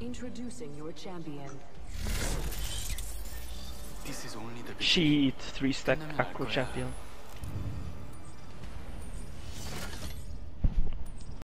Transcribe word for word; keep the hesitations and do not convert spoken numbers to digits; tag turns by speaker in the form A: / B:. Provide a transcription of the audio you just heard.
A: Introducing your champion.
B: This is only the
C: She eat three stack Acro champion.